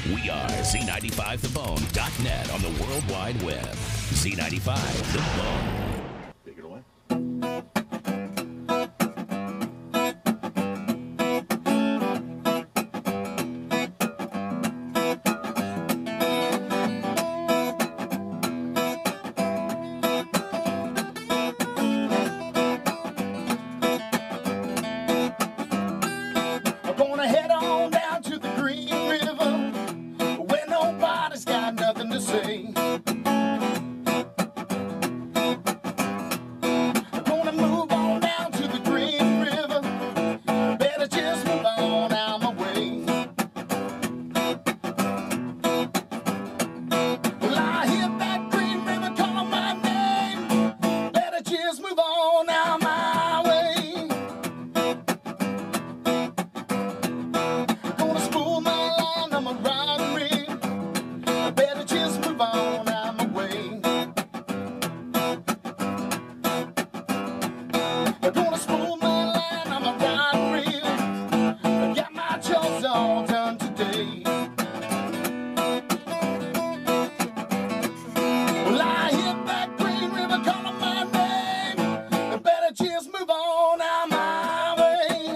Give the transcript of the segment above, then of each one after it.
We are Z95TheBone.net on the World Wide Web. Z95 The Bone. Take it away. I'm gonna head on down to the Green River where nobody's got nothing to say. I'm gonna move on down to the Green River. Better just move on out my way. Well, I hear that Green River calling my name. Better just move on out my way. Gonna spool my line on my riding reel. I better just move on out my way. I'm gonna spool my line on my riding reel. I got my chores all done today. Well, I hear that Green River calling my name. I better just move on out my way.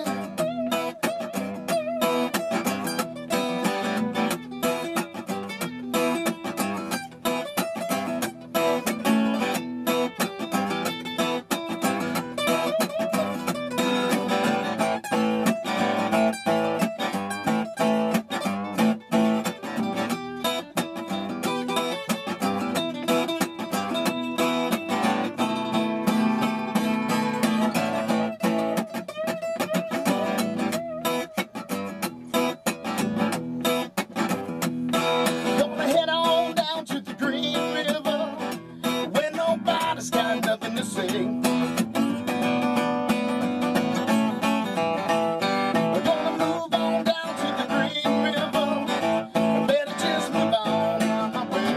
Gonna head on down to the Green River where nobody's got nothing to say. We're gonna move on down to the Green River. I better just move on out my way.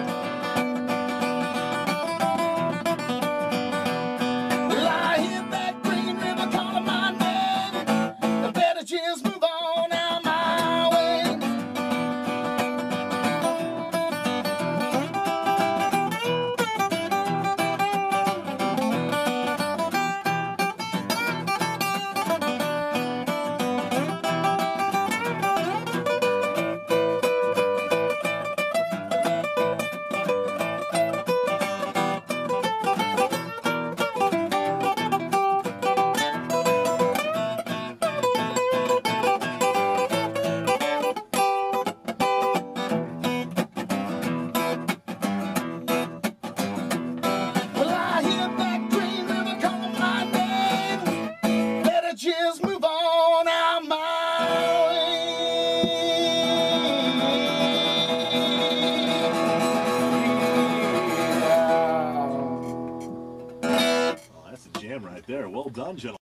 Well, I hear that Green River calling my name. I better just move on out my way. Well, I hear that Green River calling my name. Better just move on out my way. Oh, that's a jam right there. Well done, gentlemen.